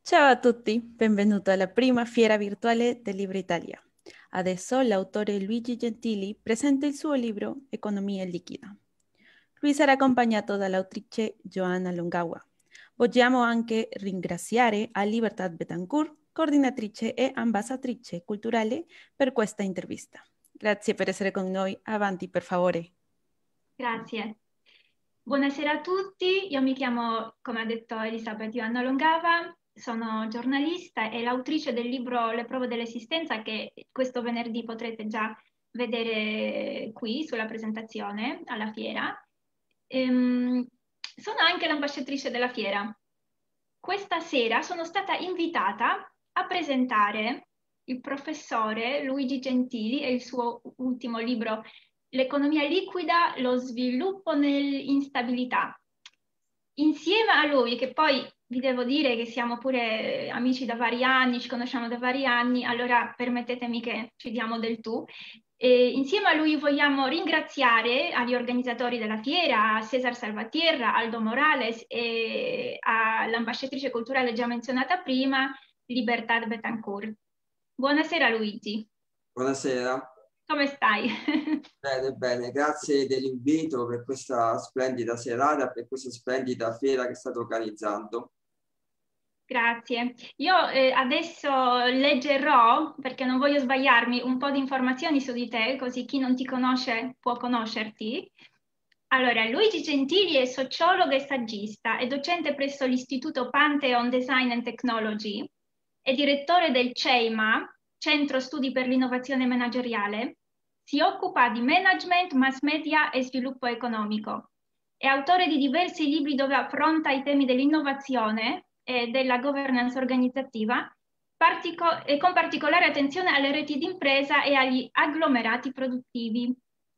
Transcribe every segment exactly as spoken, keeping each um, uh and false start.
Ciao a tutti, benvenuto alla prima fiera virtuale del Libro Italia. Adesso l'autore Luigi Gentili presenta il suo libro Economia liquida. Lui sarà accompagnato dall'autrice Joanna Longawa. Vogliamo anche ringraziare a Libertad Betancourt, coordinatrice e ambasciatrice culturale, per questa intervista. Grazie per essere con noi. Avanti, per favore. Grazie. Buonasera a tutti, io mi chiamo, come ha detto Elisabetta Joanna Longava, sono giornalista e l'autrice del libro Le prove dell'esistenza che questo venerdì potrete già vedere qui sulla presentazione alla fiera. Ehm, sono anche l'ambasciatrice della fiera. Questa sera sono stata invitata a presentare il professore Luigi Gentili e il suo ultimo libro L'economia liquida, lo sviluppo nell'instabilità. Insieme a lui, che poi vi devo dire che siamo pure amici da vari anni, ci conosciamo da vari anni, allora permettetemi che ci diamo del tu. E insieme a lui vogliamo ringraziare agli organizzatori della fiera, a Cesar Salvatierra, Aldo Morales e all'ambasciatrice culturale già menzionata prima, Libertad Betancourt. Buonasera Luigi. Buonasera. Come stai? Bene, bene, grazie dell'invito per questa splendida serata, per questa splendida fiera che state organizzando. Grazie. Io eh, adesso leggerò, perché non voglio sbagliarmi, un po' di informazioni su di te, così chi non ti conosce può conoscerti. Allora, Luigi Gentili è sociologo e saggista, è docente presso l'Istituto Pantheon Design and Technology, è direttore del CEIMA, Centro Studi per l'Innovazione Manageriale, si occupa di management, mass media e sviluppo economico. È autore di diversi libri dove affronta i temi dell'innovazione e della governance organizzativa, partico- e con particolare attenzione alle reti d'impresa e agli agglomerati produttivi.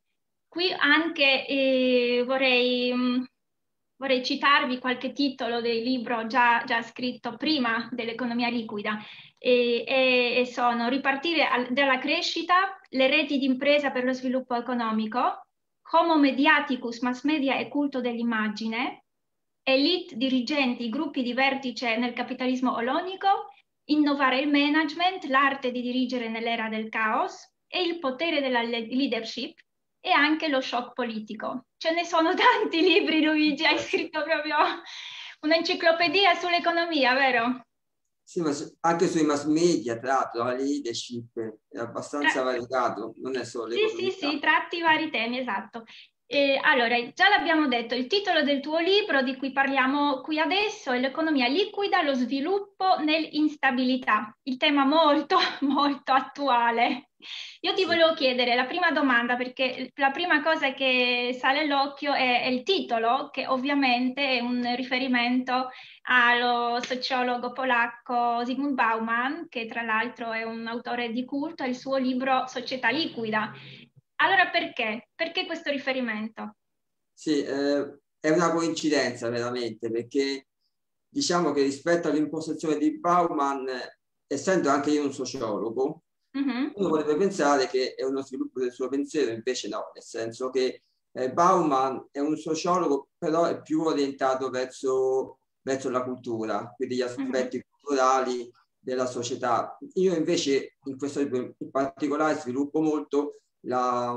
Qui anche eh, vorrei, mh, vorrei citarvi qualche titolo del libro già, già scritto prima dell'economia liquida e, e, e sono Ripartire al, dalla crescita, le reti d'impresa per lo sviluppo economico, Homo mediaticus, mass media e culto dell'immagine, Elite dirigenti, gruppi di vertice nel capitalismo olonico, Innovare il management, l'arte di dirigere nell'era del caos e il potere della leadership e anche lo shock politico. Ce ne sono tanti libri, Luigi, hai scritto proprio un'enciclopedia sull'economia, vero? Sì, ma anche sui mass media, tra l'altro, la leadership è abbastanza Tra... variegato, non è solo Sì, sì, l'economia. sì, tratti vari temi, esatto. Eh, allora, già l'abbiamo detto, il titolo del tuo libro di cui parliamo qui adesso è L'economia liquida, lo sviluppo nell'instabilità, il tema molto, molto attuale. Io ti Sì. volevo chiedere la prima domanda, perché la prima cosa che sale all'occhio è, è il titolo, che ovviamente è un riferimento allo sociologo polacco Zygmunt Bauman, che tra l'altro è un autore di culto, e il suo libro Società liquida. Allora perché? Perché questo riferimento? Sì, eh, è una coincidenza veramente, perché diciamo che rispetto all'impostazione di Bauman, essendo anche io un sociologo, Mhm. uno potrebbe pensare che è uno sviluppo del suo pensiero, invece no, nel senso che eh, Bauman è un sociologo, però è più orientato verso, verso la cultura, quindi gli Mhm. aspetti culturali della società. Io invece in questo libro in particolare sviluppo molto la,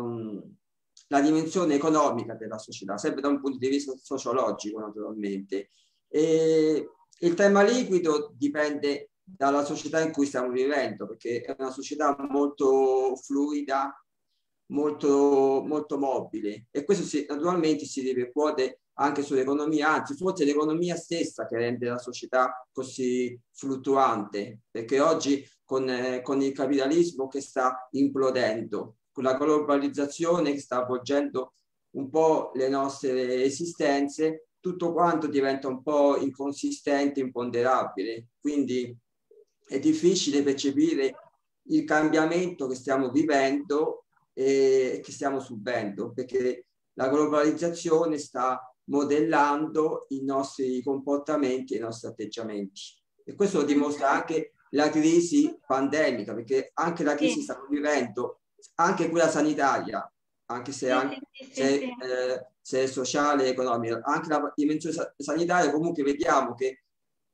la dimensione economica della società, sempre da un punto di vista sociologico naturalmente. E il tema liquido dipende dalla società in cui stiamo vivendo, perché è una società molto fluida, molto, molto mobile e questo si, naturalmente si ripercuote anche sull'economia, anzi forse è l'economia stessa che rende la società così fluttuante, perché oggi con, eh, con il capitalismo che sta implodendo, con la globalizzazione che sta avvolgendo un po' le nostre esistenze, tutto quanto diventa un po' inconsistente, imponderabile. Quindi è difficile percepire il cambiamento che stiamo vivendo e che stiamo subendo, perché la globalizzazione sta modellando i nostri comportamenti e i nostri atteggiamenti. E questo lo dimostra anche la crisi pandemica, perché anche la crisi Sì, che stiamo vivendo, anche quella sanitaria, anche se, sì, anche, sì, sì, sì, se, sì. eh, se è sociale e economica, anche la dimensione sanitaria, comunque vediamo che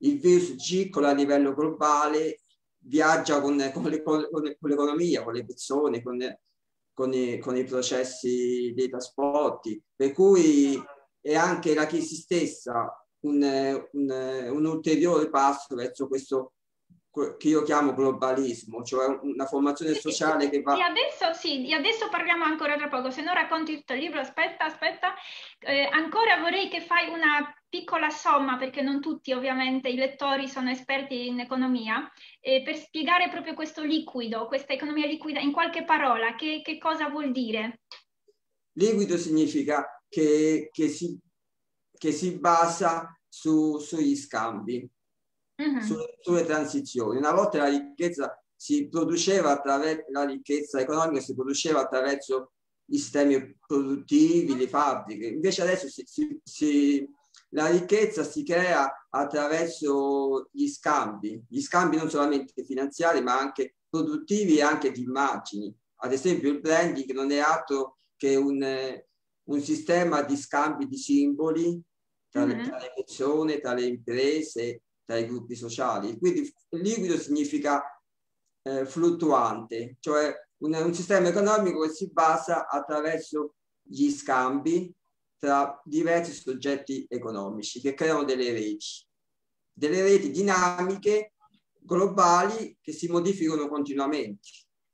il virus circola a livello globale, viaggia con, con, le, con, con l'economia, con le persone, con, con, i, con i processi dei trasporti, per cui è anche la crisi stessa un, un, un ulteriore passo verso questo che io chiamo globalismo, cioè una formazione sociale che va... E adesso sì, e adesso parliamo ancora tra poco, se no racconti tutto il libro, aspetta, aspetta, eh, ancora vorrei che fai una piccola somma, perché non tutti ovviamente i lettori sono esperti in economia, eh, per spiegare proprio questo liquido, questa economia liquida, in qualche parola, che, che cosa vuol dire? Liquido significa che, che, si, che si basa su, sugli scambi. Mm-hmm. Sulle, sulle transizioni. Una volta la ricchezza si produceva attraverso la ricchezza economica si produceva attraverso i sistemi produttivi, le fabbriche. Invece adesso si, si, si, la ricchezza si crea attraverso gli scambi, gli scambi non solamente finanziari ma anche produttivi e anche di immagini. Ad esempio il branding non è altro che un, un sistema di scambi di simboli tra, mm-hmm. le, tra le persone, tra le imprese, tra i gruppi sociali. Quindi liquido significa eh, fluttuante, cioè un, un sistema economico che si basa attraverso gli scambi tra diversi soggetti economici che creano delle reti, delle reti dinamiche globali che si modificano continuamente.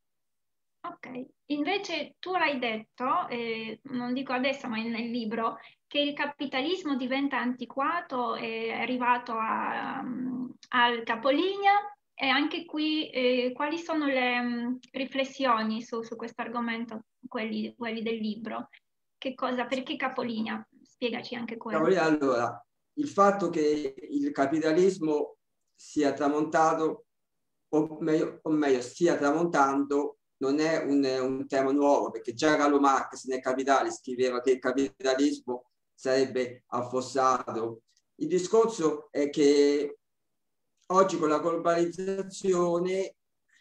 Ok, invece tu l'hai detto, eh, non dico adesso ma nel libro, che il capitalismo diventa antiquato, è arrivato a, um, al capolinea, e anche qui eh, quali sono le um, riflessioni su, su questo argomento, quelli, quelli del libro? Che cosa, perché capolinea? Spiegaci anche quello. Allora, il fatto che il capitalismo sia tramontato, o meglio, o meglio stia tramontando, non è un, un tema nuovo, perché già Carlo Marx nel Capitale scriveva che il capitalismo sarebbe affossato. Il discorso è che oggi con la globalizzazione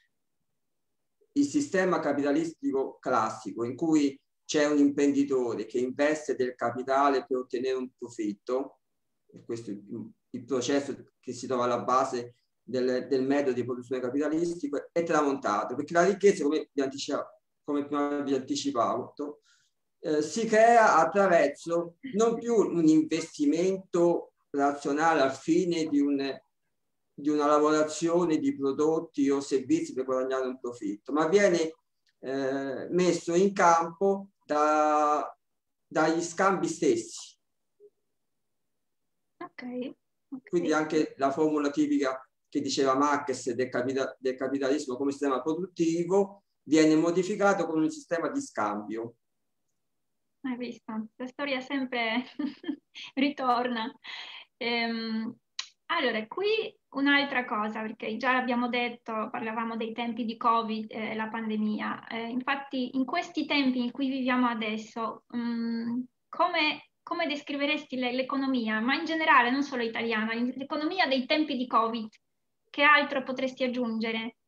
il sistema capitalistico classico in cui c'è un imprenditore che investe del capitale per ottenere un profitto, e questo è il, il processo che si trova alla base del, del metodo di produzione capitalistico, è tramontato, perché la ricchezza, come vi anticipavo, come prima vi anticipavo eh, si crea attraverso non più un investimento razionale al fine di, un, di una lavorazione di prodotti o servizi per guadagnare un profitto, ma viene eh, messo in campo da, dagli scambi stessi. Okay. Okay. Quindi anche la formula tipica che diceva Marx del, capita del capitalismo come sistema produttivo viene modificato con un sistema di scambio. Hai visto? La storia sempre ritorna. Ehm, allora, qui un'altra cosa, perché già l'abbiamo detto, parlavamo dei tempi di Covid, eh, la pandemia. Eh, infatti, in questi tempi in cui viviamo adesso, mh, come, come descriveresti l'economia, ma in generale, non solo italiana, l'economia dei tempi di Covid? Che altro potresti aggiungere?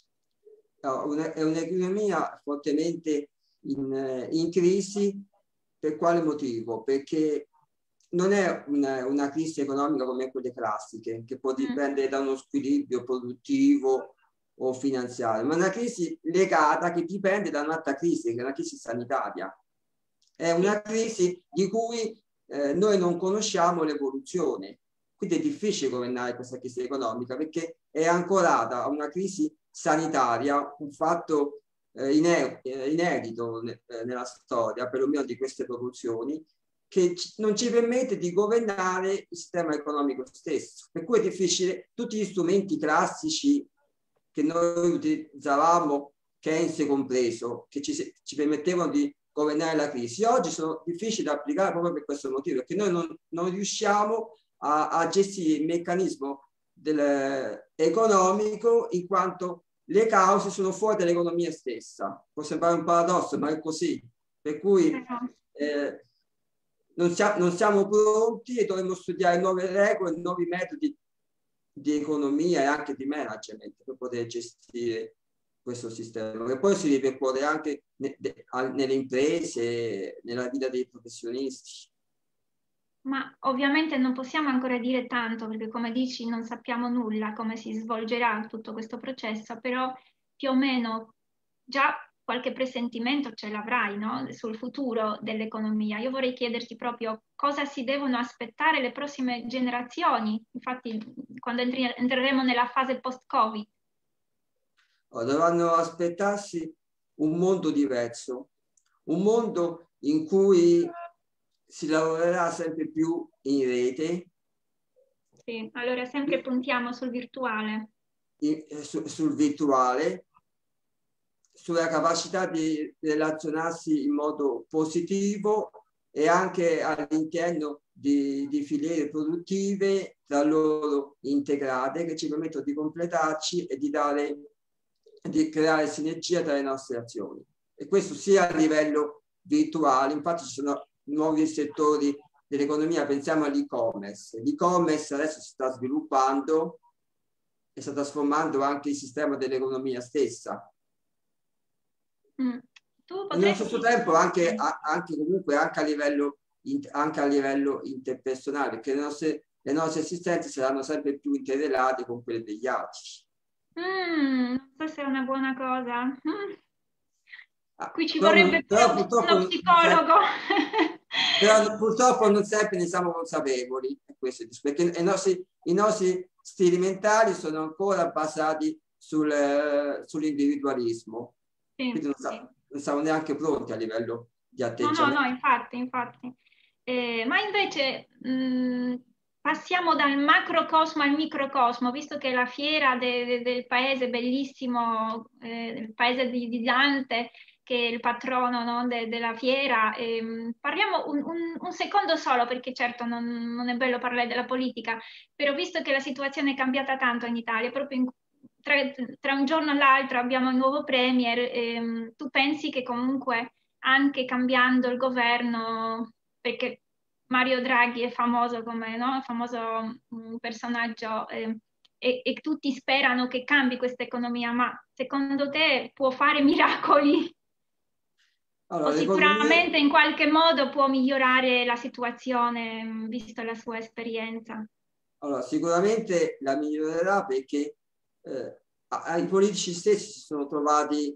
No, una, è un'economia fortemente in, in crisi. Per quale motivo? Perché non è una, una crisi economica come quelle classiche, che può dipendere da uno squilibrio produttivo o finanziario, ma è una crisi legata che dipende da un'altra crisi, che è una crisi sanitaria. È una crisi di cui eh, noi non conosciamo l'evoluzione. Quindi è difficile governare questa crisi economica perché è ancorata a una crisi sanitaria, un fatto eh, inedito ne, eh, nella storia, perlomeno di queste proporzioni, che non ci permette di governare il sistema economico stesso. Per cui è difficile, tutti gli strumenti classici che noi utilizzavamo, Keynes compreso, che ci, ci permettevano di governare la crisi, oggi sono difficili da applicare proprio per questo motivo, perché noi non, non riusciamo a, a gestire il meccanismo del, economico in quanto le cause sono fuori dall'economia stessa. Può sembrare un paradosso, ma è così. Per cui eh, non, sia, non siamo pronti e dovremmo studiare nuove regole, nuovi metodi di economia e anche di management per poter gestire questo sistema, che poi si ripercuote anche ne, de, a, nelle imprese, nella vita dei professionisti. Ma ovviamente non possiamo ancora dire tanto perché, come dici, non sappiamo nulla come si svolgerà tutto questo processo, però più o meno già qualche presentimento ce l'avrai, no? Sul futuro dell'economia. Io vorrei chiederti proprio cosa si devono aspettare le prossime generazioni, infatti quando entri- entreremo nella fase post-Covid. Dovranno aspettarsi un mondo diverso, un mondo in cui si lavorerà sempre più in rete. Sì, allora sempre puntiamo sul virtuale. In, su, sul virtuale, sulla capacità di relazionarsi in modo positivo e anche all'interno di, di filiere produttive tra loro integrate che ci permettono di completarci e di, dare, di creare sinergia tra le nostre azioni. E questo sia a livello virtuale, infatti ci sono nuovi settori dell'economia, pensiamo all'e-commerce. L'e-commerce adesso si sta sviluppando e sta trasformando anche il sistema dell'economia stessa. Mm. Tu E potresti... nello stesso tempo anche, anche comunque anche a livello, anche a livello interpersonale, perché le nostre, le nostre esistenze saranno sempre più interrelate con quelle degli altri. Mm, non so se è una buona cosa. Mm. Ah, Qui ci però, vorrebbe però pure purtroppo uno psicologo. Però purtroppo non sempre ne siamo consapevoli, questo, perché i nostri, i nostri stili mentali sono ancora basati sul, sull'individualismo. Sì, Quindi non, sì. sa, non siamo neanche pronti a livello di No, atteggiamento. no, no, infatti, infatti. Eh, ma invece mh, passiamo dal macrocosmo al microcosmo, visto che la fiera de, de, del paese bellissimo, eh, il paese di, di Dante, che è il patrono, no, de, della fiera, ehm, parliamo un, un, un secondo solo, perché certo non, non è bello parlare della politica, però visto che la situazione è cambiata tanto in Italia, proprio in, tra, tra un giorno e l'altro abbiamo il nuovo premier, ehm, tu pensi che comunque anche cambiando il governo, perché Mario Draghi è famoso come no? famoso um, personaggio eh, e, e tutti sperano che cambi questa economia, ma secondo te può fare miracoli? Allora, O sicuramente in qualche modo può migliorare la situazione, visto la sua esperienza? Allora, sicuramente la migliorerà perché eh, i politici stessi si sono trovati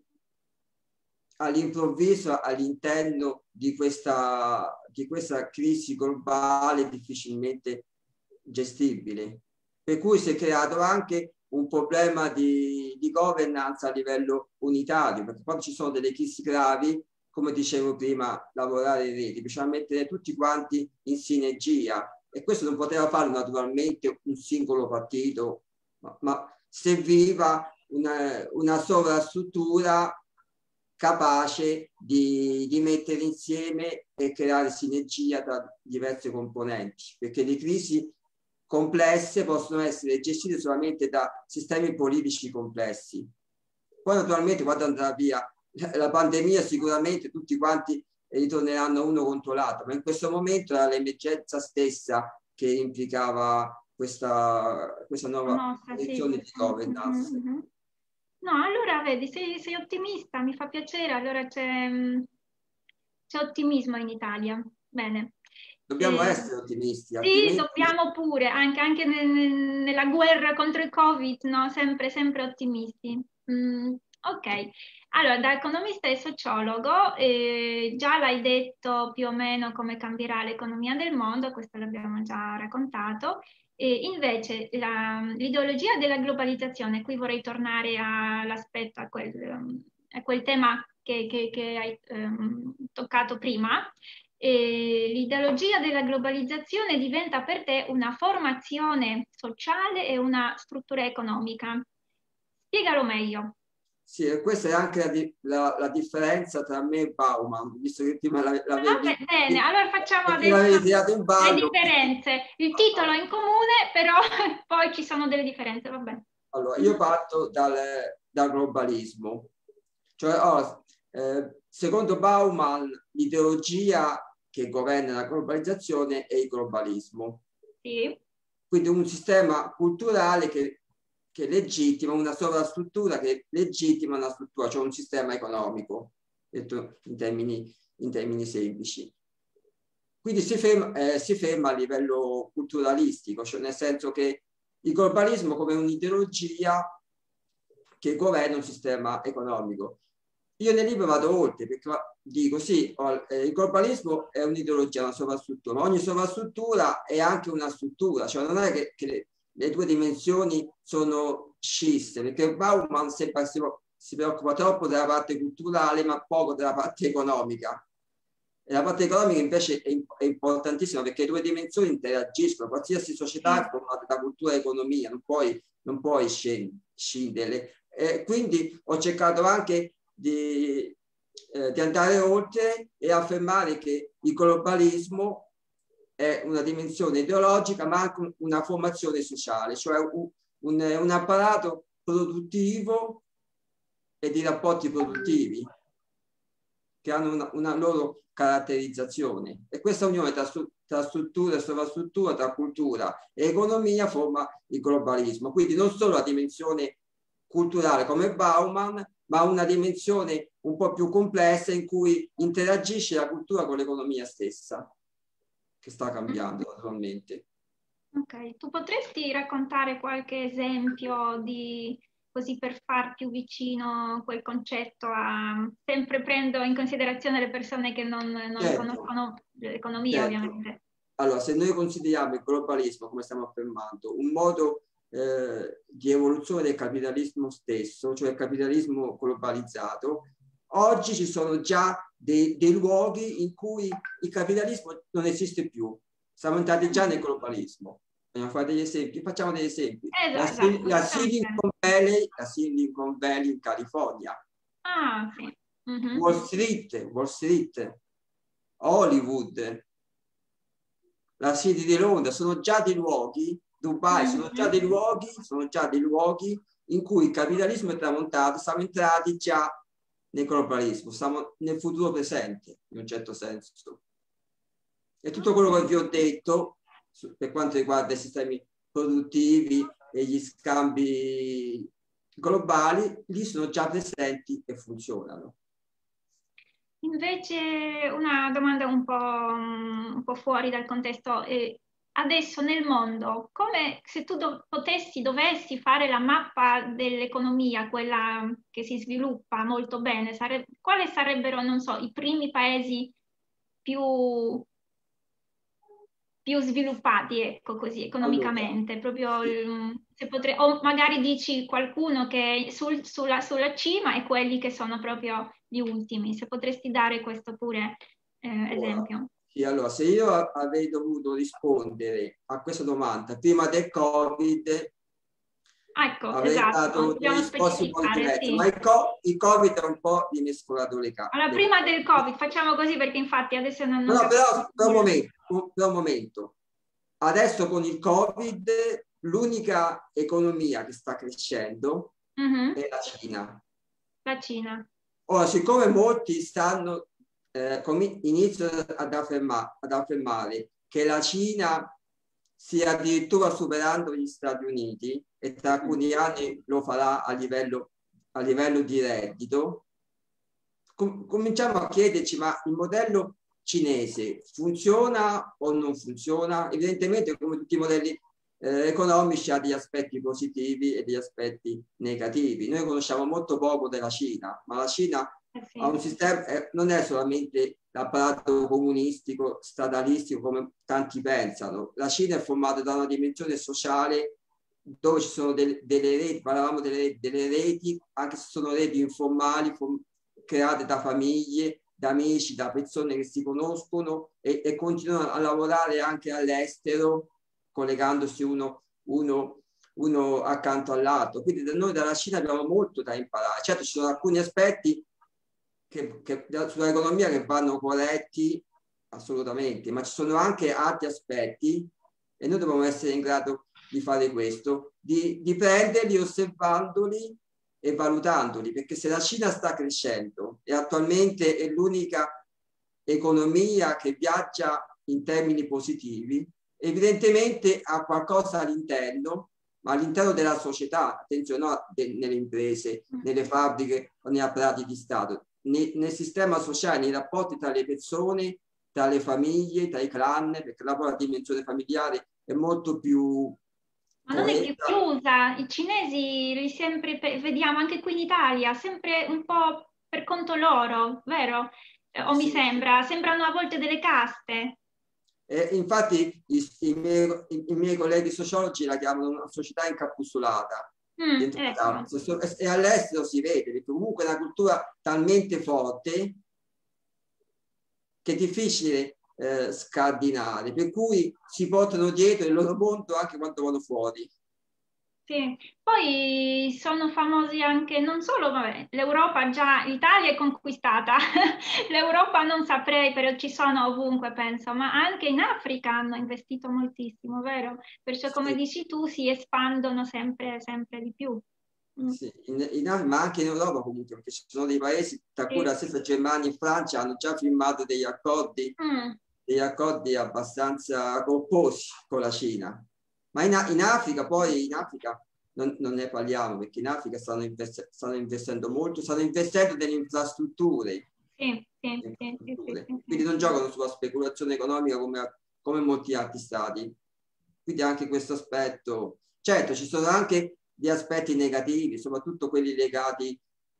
all'improvviso all'interno di questa, di questa crisi globale difficilmente gestibile. Per cui si è creato anche un problema di, di governance a livello unitario, perché quando ci sono delle crisi gravi, come dicevo prima, lavorare in rete, bisogna mettere tutti quanti in sinergia e questo non poteva fare naturalmente un singolo partito, ma, ma serviva una, una sovrastruttura capace di, di mettere insieme e creare sinergia tra diverse componenti, perché le crisi complesse possono essere gestite solamente da sistemi politici complessi. Poi naturalmente quando andrà via la pandemia sicuramente tutti quanti ritorneranno uno contro l'altro, ma in questo momento era l'emergenza stessa che implicava questa, questa nuova direzione di governance. Mm-hmm. No, allora vedi, sei, sei ottimista, mi fa piacere, allora c'è, c'è ottimismo in Italia. Bene. Dobbiamo Eh, essere ottimisti. sì, Altrimenti... dobbiamo pure, anche, anche nel, nella guerra contro il Covid, no? Sempre, sempre ottimisti. Mm, ok, allora da economista e sociologo eh, già l'hai detto più o meno come cambierà l'economia del mondo, questo l'abbiamo già raccontato. E invece la, l'ideologia della globalizzazione, qui vorrei tornare all'aspetto, a quel, a quel tema che, che, che hai um, toccato prima. E l'ideologia della globalizzazione diventa per te una formazione sociale e una struttura economica. Spiegalo meglio. Sì, e questa è anche la, la, la differenza tra me e Bauman, visto che prima l'avevi... Ah, bene, allora facciamo l'avevi adesso tirato in ballo. le differenze. Il titolo è in comune, però poi ci sono delle differenze, va bene. Allora, io parto dal, dal globalismo. Cioè, oh, eh, secondo Bauman, l'ideologia che governa la globalizzazione è il globalismo. Sì. Quindi un sistema culturale che, che legittima una sovrastruttura che legittima una struttura, cioè un sistema economico, detto in termini, in termini semplici. quindi si ferma, eh, si ferma a livello culturalistico, cioè nel senso che il globalismo come un'ideologia che governa un sistema economico. Io nel libro vado oltre, perché dico sì, il globalismo è un'ideologia, una sovrastruttura, ma ogni sovrastruttura è anche una struttura, cioè non è che, che le, le due dimensioni sono scisse, perché Bauman sempre si, si preoccupa troppo della parte culturale, ma poco della parte economica. E la parte economica invece è, è importantissima, perché le due dimensioni interagiscono, qualsiasi società è formata da cultura e economia, non puoi, non puoi scinderle. Eh, quindi ho cercato anche di, eh, di andare oltre e affermare che il globalismo è una dimensione ideologica ma anche una formazione sociale, cioè un, un, un apparato produttivo e di rapporti produttivi che hanno una, una loro caratterizzazione, e questa unione tra, tra struttura e sovrastruttura, tra cultura e economia forma il globalismo. Quindi non solo la dimensione culturale come Bauman, ma una dimensione un po' più complessa in cui interagisce la cultura con l'economia stessa, che sta cambiando naturalmente. Ok, tu potresti raccontare qualche esempio di, così per far più vicino quel concetto a, sempre prendo in considerazione le persone che non, non certo, conoscono l'economia, certo. Ovviamente. Allora, se noi consideriamo il globalismo, come stiamo affermando, un modo eh, di evoluzione del capitalismo stesso, cioè il capitalismo globalizzato, oggi ci sono già dei, dei luoghi in cui il capitalismo non esiste più. Siamo entrati già nel globalismo. Vogliamo fare degli esempi? Facciamo degli esempi. Esatto, la, la, Silicon Valley, la Silicon Valley in California. Ah, sì. Mm-hmm. Wall Street, Wall Street, Hollywood, la City di Londra, sono già dei luoghi, Dubai, sono già dei luoghi, sono già dei luoghi in cui il capitalismo è tramontato, siamo entrati già nel globalismo, siamo nel futuro presente, in un certo senso. E tutto quello che vi ho detto, per quanto riguarda i sistemi produttivi e gli scambi globali, lì sono già presenti e funzionano. Invece una domanda un po', un po' fuori dal contesto. Eh, adesso nel mondo, come se tu do- potessi, dovessi fare la mappa dell'economia, quella che si sviluppa molto bene, sare- quali sarebbero, non so, i primi paesi più, più sviluppati, ecco così, economicamente? Allora, proprio il, se potrei, o magari dici qualcuno che è sul, sulla, sulla cima e quelli che sono proprio gli ultimi, se potresti dare questo pure eh, esempio. Sì, allora, se io avrei dovuto rispondere a questa domanda prima del Covid, ecco, avrei esatto, dato delle risposte un po' diverse, sì. Ma il, co il Covid ha un po' rimescolato le carte. Allora, prima del Covid, facciamo così perché infatti adesso non... non no, però, per un momento, per un momento, adesso con il Covid l'unica economia che sta crescendo mm-hmm. è la Cina. La Cina. Ora, siccome molti stanno, eh, iniziano ad, afferma, ad affermare che la Cina stia addirittura superando gli Stati Uniti e tra alcuni anni lo farà a livello, a livello di reddito, com cominciamo a chiederci, ma il modello cinese funziona o non funziona? Evidentemente, come tutti i modelli eh, economici, ha degli aspetti positivi e degli aspetti negativi. Noi conosciamo molto poco della Cina, ma la Cina eh sì. ha un sistema, eh, non è solamente l'apparato comunistico, statalistico come tanti pensano. La Cina è formata da una dimensione sociale dove ci sono del, delle reti, parlavamo delle, delle reti, anche se sono reti informali, create da famiglie, da amici, da persone che si conoscono e, e continuano a lavorare anche all'estero, collegandosi uno, uno, uno accanto all'altro. Quindi da noi dalla Cina abbiamo molto da imparare. Certo, ci sono alcuni aspetti che, che, sull'economia che vanno corretti assolutamente, ma ci sono anche altri aspetti e noi dobbiamo essere in grado di fare questo, di, di prenderli osservandoli e valutandoli, perché se la Cina sta crescendo e attualmente è l'unica economia che viaggia in termini positivi, evidentemente ha qualcosa all'interno, ma all'interno della società, attenzione, no, nelle imprese, nelle fabbriche o nei apparati di Stato, nel, nel sistema sociale, nei rapporti tra le persone, tra le famiglie, tra i clan, perché là poi la dimensione familiare è molto più... Ma non è più chiusa, i cinesi li sempre vediamo anche qui in Italia, sempre un po' per conto loro, vero? Eh, o mi Sì. sembra, sembrano a volte delle caste. E infatti i, i, miei, i, i miei colleghi sociologi la chiamano una società incapsulata. Mm, ecco. E all'estero si vede, perché comunque è una cultura talmente forte che è difficile eh, scardinare, per cui si portano dietro il loro mondo anche quando vanno fuori. Sì, poi sono famosi anche, non solo, vabbè, l'Europa già, l'Italia è conquistata, l'Europa non saprei, però ci sono ovunque, penso, ma anche in Africa hanno investito moltissimo, vero? Perciò, come Sì. dici tu, si espandono sempre, sempre di più. Mm. Sì, in, in, ma anche in Europa comunque, perché ci sono dei paesi, tra cui Sì. la stessa Germania e Francia, hanno già firmato degli accordi, mm. degli accordi abbastanza corposi con la Cina. Ma in, in Africa poi, in Africa non, non ne parliamo, perché in Africa stanno, invest stanno investendo molto, stanno investendo nelle infrastrutture. Sì, sì, sì, sì, sì, sì, quindi non giocano sulla speculazione economica come, come molti altri stati. Quindi anche questo aspetto, certo ci sono anche gli aspetti negativi, soprattutto quelli legati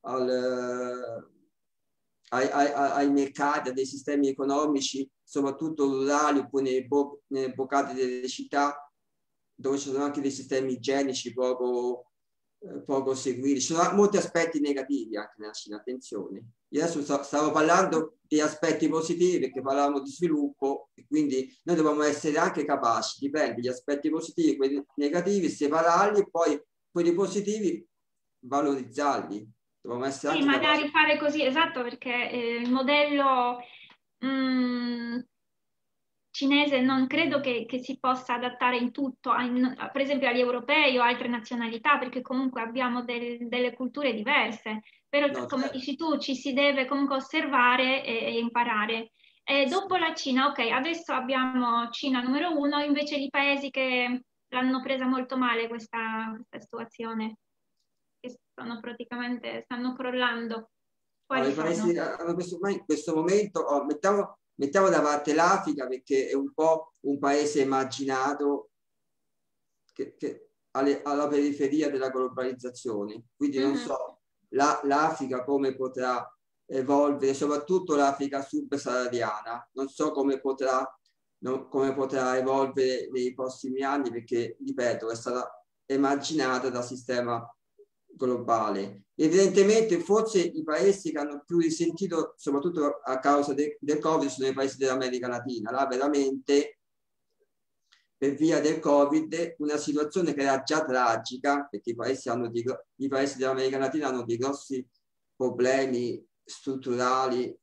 al, ai, ai, ai mercati, a dei sistemi economici, soprattutto rurali oppure nelle, bo nelle boccate delle città, dove ci sono anche dei sistemi igienici poco, eh, poco seguiti. Ci sono molti aspetti negativi anche nella Cina, attenzione. Io adesso sto, stavo parlando di aspetti positivi perché parlavamo di sviluppo e quindi noi dobbiamo essere anche capaci di prendere gli aspetti positivi e quelli negativi, separarli e poi quelli positivi valorizzarli. Dobbiamo essere sì, anche magari capaci. fare così, esatto, perché eh, il modello mh, cinese non credo che, che si possa adattare in tutto, a, in, per esempio agli europei o altre nazionalità, perché comunque abbiamo del, delle culture diverse, però No, come certo. dici tu ci si deve comunque osservare e, e imparare. E dopo la Cina, ok, adesso abbiamo Cina numero uno, invece i paesi che l'hanno presa molto male questa, questa situazione, che stanno praticamente, stanno crollando. Quali Allora, i paesi hanno questo, in questo momento, oh, mettiamo, mettiamo da parte l'Africa perché è un po' un paese emarginato che, che alle, alla periferia della globalizzazione, quindi non so l'Africa la, come potrà evolvere, soprattutto l'Africa subsahariana, non so come potrà, no, come potrà evolvere nei prossimi anni perché, ripeto, è stata emarginata dal sistema globale. Evidentemente forse i paesi che hanno più risentito, soprattutto a causa de, del Covid, sono i paesi dell'America Latina. Là veramente, per via del Covid, una situazione che era già tragica, perché i paesi, hanno di, i paesi dell'America Latina hanno dei grossi problemi strutturali.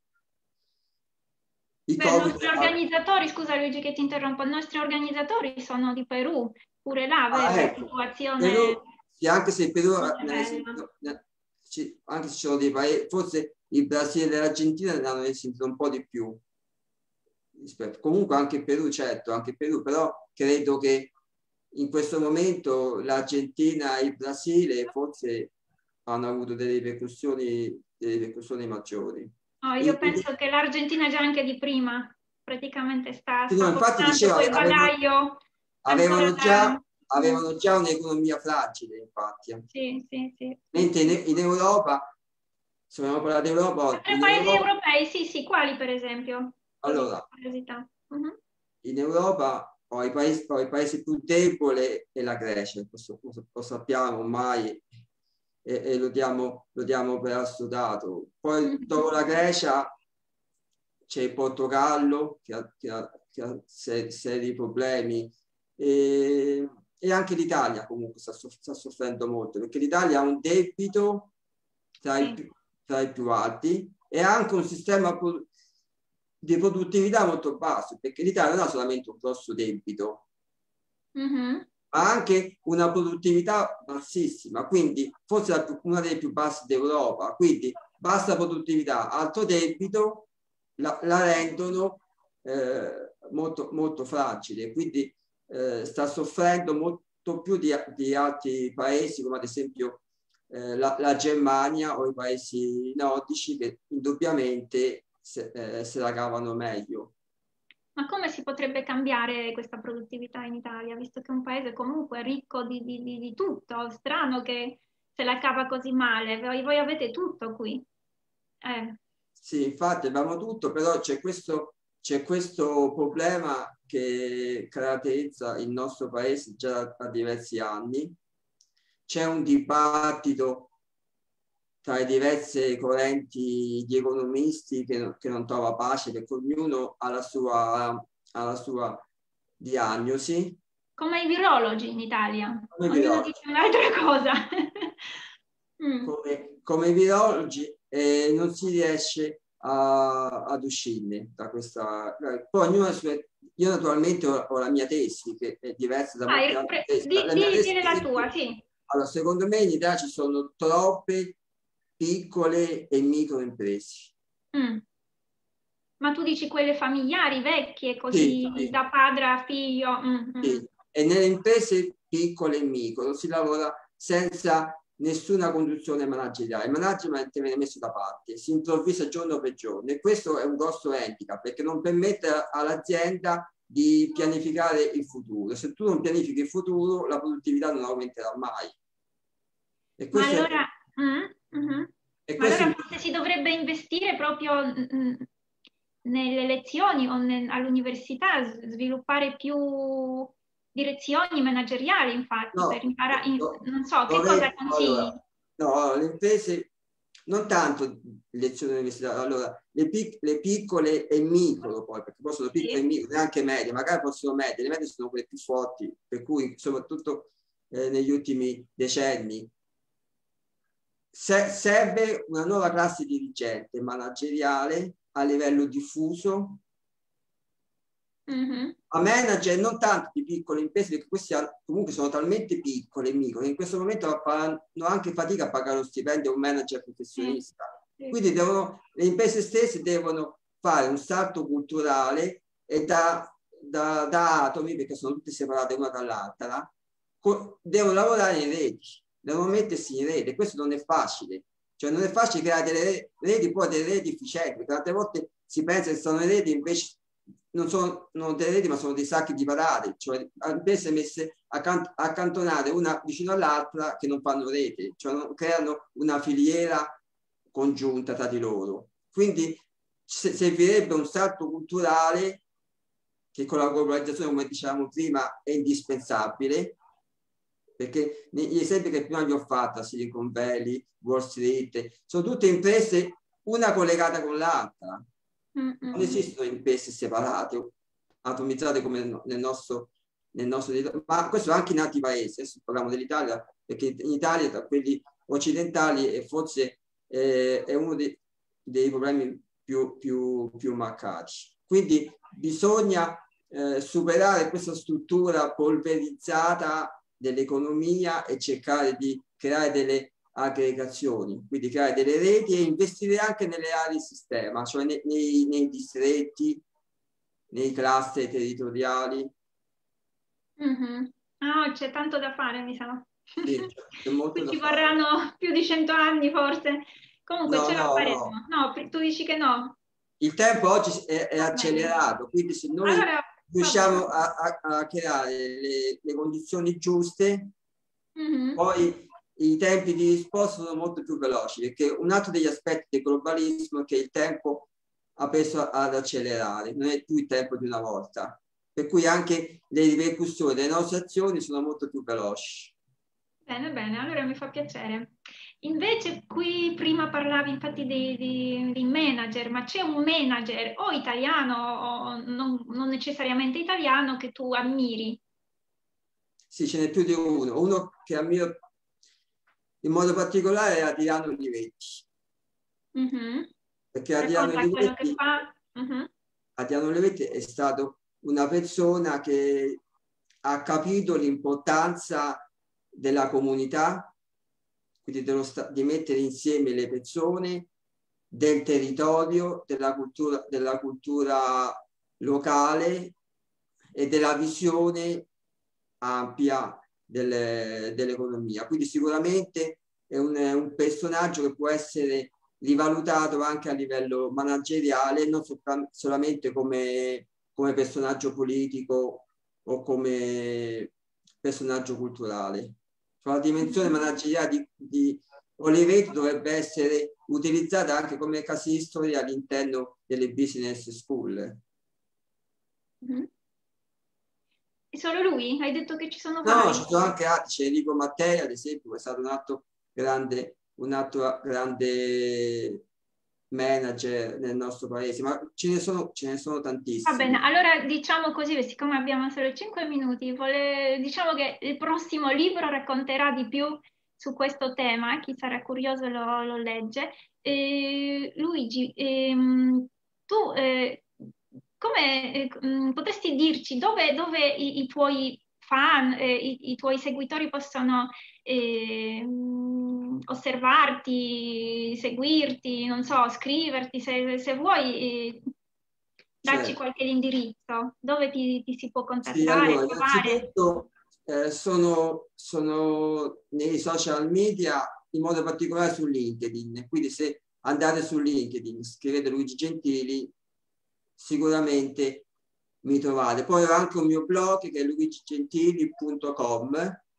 I Beh, i nostri organizzatori, scusa Luigi che ti interrompo, i nostri organizzatori sono di Perù, pure là, vero, ah, ecco, la situazione... Perù, sì, anche se Perù, Bello. anche se ci sono dei paesi, forse il Brasile e l'Argentina ne hanno risentito un po' di più. Comunque anche il Perù, certo, anche il Perù, però credo che in questo momento l'Argentina e il Brasile forse hanno avuto delle ripercussioni, delle ripercussioni maggiori. Oh, io penso che l'Argentina già anche di prima, praticamente sta, sì, sta no, infatti diceva, quel bagaglio. Avevano già, avevano già un'economia fragile, infatti. Sì, sì, sì. Mentre in, in Europa, se vogliamo parlare di Europa, Altri in paesi Europa, europei, sì, sì, quali per esempio? allora, uh-huh. in Europa ho i paesi, ho i paesi più deboli e la Grecia, questo lo sappiamo ormai e, e lo, diamo, lo diamo per assodato. Poi uh-huh. dopo la Grecia c'è il Portogallo che ha, che ha, che ha seri, seri problemi e, e anche l'Italia comunque sta, sta soffrendo molto perché l'Italia ha un debito tra, sì. i, più, tra i più alti e ha anche un sistema di produttività molto basso perché l'Italia non ha solamente un grosso debito mm-hmm. ma anche una produttività bassissima, quindi forse la più, una delle più basse d'Europa, quindi bassa produttività, alto debito La, la rendono eh, molto, molto fragile, quindi eh, sta soffrendo molto più di, di altri paesi come ad esempio eh, la, la Germania o i paesi nordici che indubbiamente se, eh, se la cavano meglio. potrebbe cambiare questa produttività in Italia, visto che è un paese comunque ricco di, di, di, di tutto. Strano che se la cava così male. Voi, voi avete tutto qui. Eh. Sì, infatti abbiamo tutto, però c'è questo, c'è questo problema che caratterizza il nostro paese già da diversi anni. C'è un dibattito tra le diverse correnti di economisti che, che non trova pace, perché ognuno ha la sua, ha la sua diagnosi. Come i virologi in Italia, come ognuno virologi. dice un'altra cosa. mm. Come, come virologi eh, non si riesce a, ad uscirne da questa... Poi ognuno ha sue... Io naturalmente ho, ho la mia tesi, che è diversa da Ah, molte altre tesi. di, La di, mia tesi dire la tua, sì. Allora, secondo me in Italia ci sono troppe piccole e micro imprese. Mm. Ma tu dici quelle familiari, vecchie, così Sì, sì. da padre a figlio? Mm, Sì. mm. E nelle imprese piccole e micro si lavora senza nessuna conduzione manageriale. Il management viene messo da parte, si improvvisa giorno per giorno e questo è un grosso handicap perché non permette all'azienda di pianificare il futuro. Se tu non pianifichi il futuro, la produttività non aumenterà mai. E Ma questo allora, è, mm, mm-hmm. e Ma questo allora è, forse si dovrebbe investire proprio mm, nelle lezioni o all'università, sviluppare più direzioni manageriali, infatti, no, per imparare, in, no, non so, che dove, cosa consigli? allora, no, le imprese, non tanto lezioni universitarie, allora, le, pic le piccole e micro poi, perché poi sono piccole Sì. e micro, neanche medie, magari possono medie, le medie sono quelle più forti, per cui soprattutto eh, negli ultimi decenni se serve una nuova classe dirigente manageriale a livello diffuso, Mm-hmm. a manager non tanto di piccole imprese, perché queste comunque sono talmente piccole e micro che in questo momento fanno anche fatica a pagare lo stipendio a un manager professionista. Sì. Sì. Quindi devono, le imprese stesse devono fare un salto culturale e da, da, da atomi, perché sono tutte separate una dall'altra, devono lavorare in reti, devono mettersi in rete. Questo non è facile. Cioè non è facile creare delle reti, poi delle reti efficienti, perché tante volte si pensa che sono le reti, invece non sono non delle reti ma sono dei sacchi di patate, cioè imprese messe accant accantonate una vicino all'altra che non fanno rete, cioè non creano una filiera congiunta tra di loro. Quindi servirebbe un salto culturale che con la globalizzazione, come dicevamo prima, è indispensabile, perché gli esempi che prima vi ho fatto, Silicon Valley, Wall Street, sono tutte imprese una collegata con l'altra. Non esistono imprese separate, atomizzate come nel nostro, nel nostro, ma questo anche in altri paesi. Adesso parliamo dell'Italia, perché in Italia, tra quelli occidentali, è forse eh, è uno dei, dei problemi più, più, più marcati. Quindi bisogna eh, superare questa struttura polverizzata dell'economia e cercare di creare delle aggregazioni, quindi creare delle reti e investire anche nelle aree di sistema, cioè nei, nei, nei distretti, nei cluster territoriali. Mm-hmm. Ah, c'è tanto da fare, mi sa. Sì, c'è molto da Ci fare. vorranno più di cento anni forse. Comunque No, ce la no, faremo. no. No, tu dici che no. Il tempo oggi è, è Va accelerato, bene. quindi se noi Allora, riusciamo a, a, a creare le, le condizioni giuste, mm-hmm. poi i tempi di risposta sono molto più veloci, perché un altro degli aspetti del globalismo è che il tempo ha preso ad accelerare, non è più il tempo di una volta, per cui anche le ripercussioni delle nostre azioni sono molto più veloci. Bene, bene, allora mi fa piacere. Invece qui prima parlavi infatti di, di, di manager, ma c'è un manager o italiano o non, non necessariamente italiano che tu ammiri? Sì, ce n'è più di uno. Uno che ammiro in modo particolare è Adriano Olivetti. Mm-hmm. Perché Adriano Olivetti, uh-huh. Adriano Olivetti è stato una persona che ha capito l'importanza della comunità, quindi dello di mettere insieme le persone, del territorio, della cultura, della cultura locale e della visione ampia del, dell'economia. Quindi sicuramente è un, un personaggio che può essere rivalutato anche a livello manageriale, non solamente come, come personaggio politico o come personaggio culturale. Cioè, la dimensione manageriale di, di Olivetti dovrebbe essere utilizzata anche come case history all'interno delle business school. Mm-hmm. E solo lui? Hai detto che ci sono No, vari? ci sono anche altri, c'è Enrico Mattei ad esempio, che è stato un altro grande, un altro grande manager nel nostro paese, ma ce ne sono, ce ne sono tantissimi. Va bene, allora diciamo così, siccome abbiamo solo cinque minuti, vole... diciamo che il prossimo libro racconterà di più su questo tema, chi sarà curioso lo, lo legge. Eh, Luigi, ehm, tu eh, come eh, mh, potresti dirci dove, dove i, i tuoi fan, eh, i, i tuoi seguitori possono eh, mh, osservarti, seguirti, non so, scriverti, se, se vuoi, eh, darci Certo. qualche indirizzo, dove ti, ti si può Sì, contattare, allora, trovare? innanzitutto eh, sono, sono nei social media, in modo particolare su LinkedIn, quindi se andate su LinkedIn, scrivete Luigi Gentili, sicuramente mi trovate. Poi ho anche un mio blog che è luigigentili punto com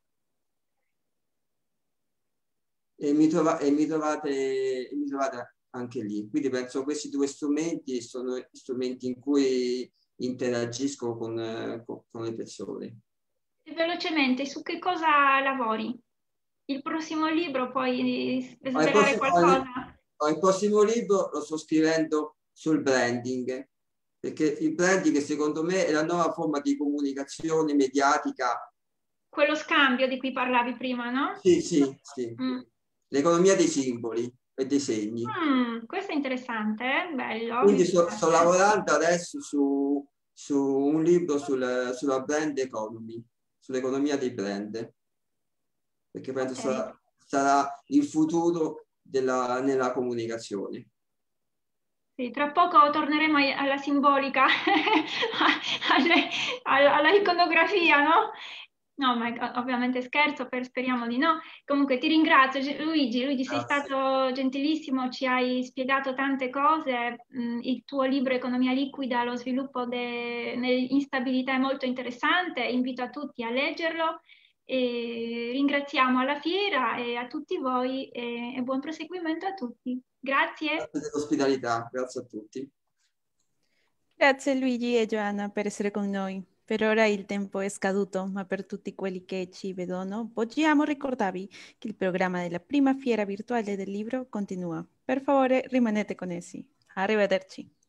e mi, trova, e mi, trovate, e mi trovate anche lì. Quindi penso che questi due strumenti sono strumenti in cui interagisco con, con, con le persone. E velocemente, su che cosa lavori? Il prossimo libro puoi svelare prossimo, qualcosa? il prossimo libro lo sto scrivendo sul branding, perché il branding secondo me è la nuova forma di comunicazione mediatica. Quello scambio di cui parlavi prima, no? Sì, sì, sì. Mm. L'economia dei simboli e dei segni. Mm, questo è interessante, eh? Bello. Quindi sto, sto lavorando adesso su, su un libro sul, sulla brand economy, sull'economia dei brand, perché penso Okay. sarà, sarà il futuro della, nella comunicazione. Sì, tra poco torneremo alla simbolica, alle, alla, alla iconografia, no? No, ma ovviamente scherzo, per, speriamo di no. Comunque ti ringrazio Luigi, Luigi sei Grazie. stato gentilissimo, ci hai spiegato tante cose, il tuo libro Economia liquida, lo sviluppo dell'instabilità è molto interessante, invito a tutti a leggerlo e ringraziamo alla fiera e a tutti voi e, e buon proseguimento a tutti. Grazie. Grazie dell'ospitalità, grazie a tutti. Grazie Luigi e Joanna per essere con noi. Per ora il tempo è scaduto, ma per tutti quelli che ci vedono, vogliamo ricordarvi che il programma della prima fiera virtuale del libro continua. Per favore, rimanete connessi. Arrivederci.